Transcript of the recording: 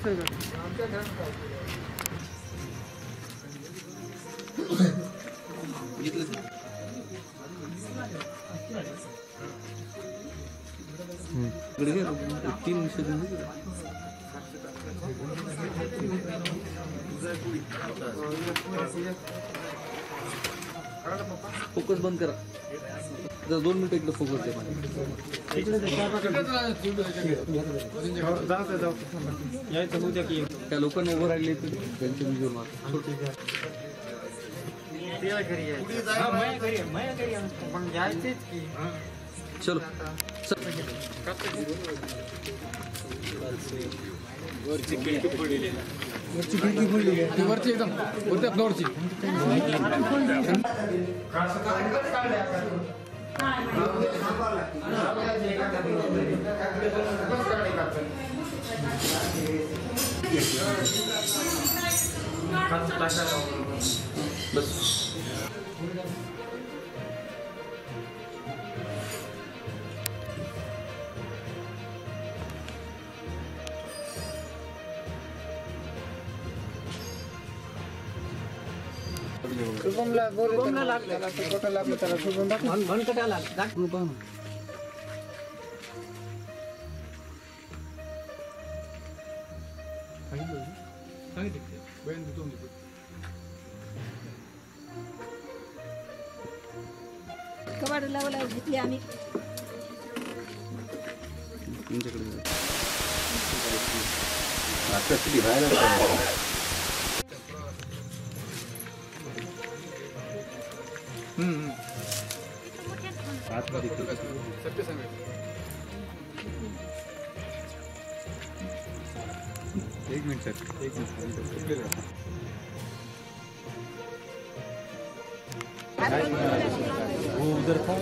focus बंद करा जरा 2 मिनिट इकडे फोकस दे त्या लोकांना उभं राहिले त्यांचे व्हिडिओ मार चलो वरची खिडकी पडलेली वरची एकदम कोणत्या फ्लोअरची बस शुभमला लागलं फोटो लागलं त्याला शुभम म्हण कटाला कबाड लावला घेतली आम्ही तुमच्याकडे सत्य सांगायचं एक मिनिट सर एक मिनिट वो उधर था